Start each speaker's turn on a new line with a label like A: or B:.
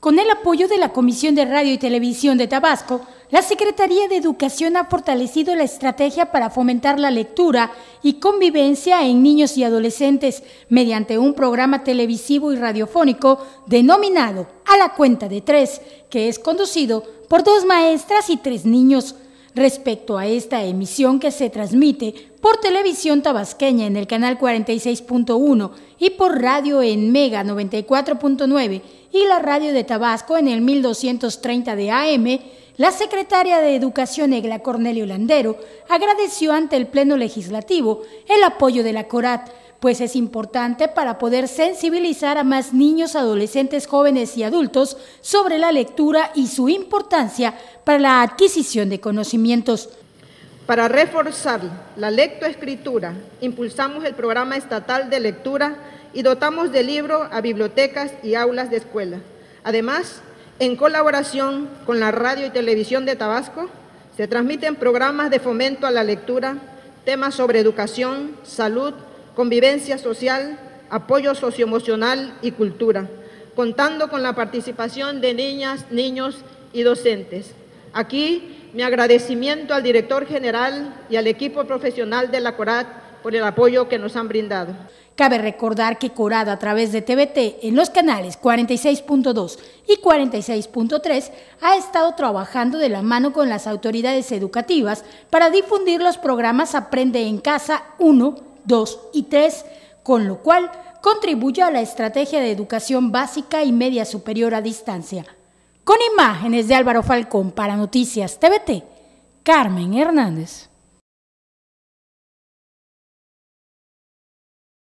A: Con el apoyo de la Comisión de Radio y Televisión de Tabasco, la Secretaría de Educación ha fortalecido la estrategia para fomentar la lectura y convivencia en niños y adolescentes mediante un programa televisivo y radiofónico denominado A la Cuenta de Tres, que es conducido por 2 maestras y 3 niños. Respecto a esta emisión que se transmite por televisión tabasqueña en el canal 46.1 y por radio en Mega 94.9 y la radio de Tabasco en el 1230 de AM, la secretaria de Educación Egla Cornelio Landero agradeció ante el Pleno Legislativo el apoyo de la CORAT, pues es importante para poder sensibilizar a más niños, adolescentes, jóvenes y adultos sobre la lectura y su importancia para la adquisición de conocimientos.
B: Para reforzar la lectoescritura, impulsamos el programa estatal de lectura y dotamos de libro a bibliotecas y aulas de escuela. Además, en colaboración con la radio y televisión de Tabasco, se transmiten programas de fomento a la lectura, temas sobre educación, salud, convivencia social, apoyo socioemocional y cultura, contando con la participación de niñas, niños y docentes. Aquí mi agradecimiento al director general y al equipo profesional de la CORAT por el apoyo que nos han brindado.
A: Cabe recordar que CORAT a través de TVT en los canales 46.2 y 46.3 ha estado trabajando de la mano con las autoridades educativas para difundir los programas Aprende en Casa 1, 2 y 3, con lo cual contribuye a la estrategia de educación básica y media superior a distancia. Con imágenes de Álvaro Falcón para Noticias TVT, Carmen Hernández.